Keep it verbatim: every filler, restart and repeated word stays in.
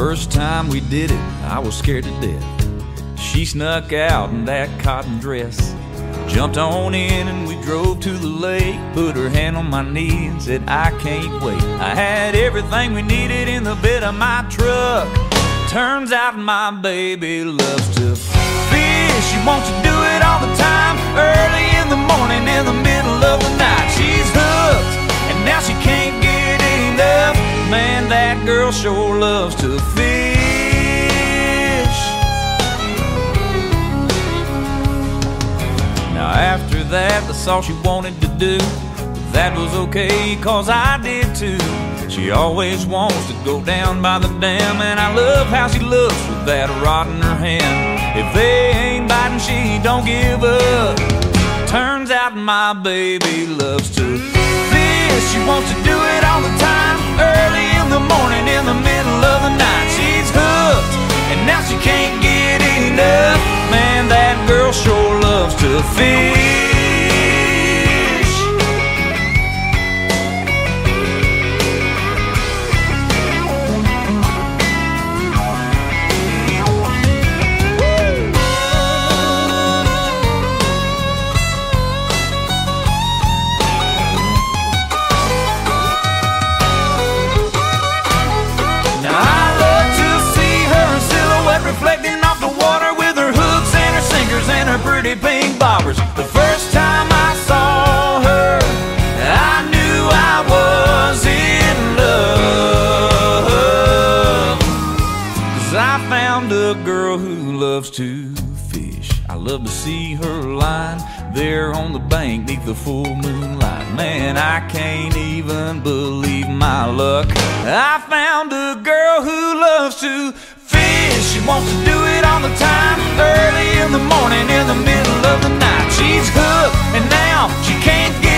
First time we did it, I was scared to death. She snuck out in that cotton dress, jumped on in and we drove to the lake. Put her hand on my knee and said, I can't wait. I had everything we needed in the bed of my truck. Turns out my baby loves to fish. She wants to do it all the time, early in the morning, in the middle of the night. She's hooked, and now she can't get enough. Man, that girl sure loves to fish. Now after that, that's all she wanted to do. That was okay, cause I did too. She always wants to go down by the dam, and I love how she looks with that rod in her hand. If they ain't biting, she don't give up. Turns out my baby loves to fish. She wants to do it all the time, early in the morning, in the middle of the night. She's hooked, and now she can't get enough. Man, that girl sure loves to fish. Reflecting off the water with her hooks and her sinkers and her pretty pink bobbers. The first time I saw her, I knew I was in love. 'Cause I found a girl who loves to fish. I love to see her lying there on the bank beneath the full moonlight. Man, I can't even believe my luck. I found a girl who loves to fish. She wants to do it all the time, early in the morning, in the middle of the night. She's hooked, and now she can't get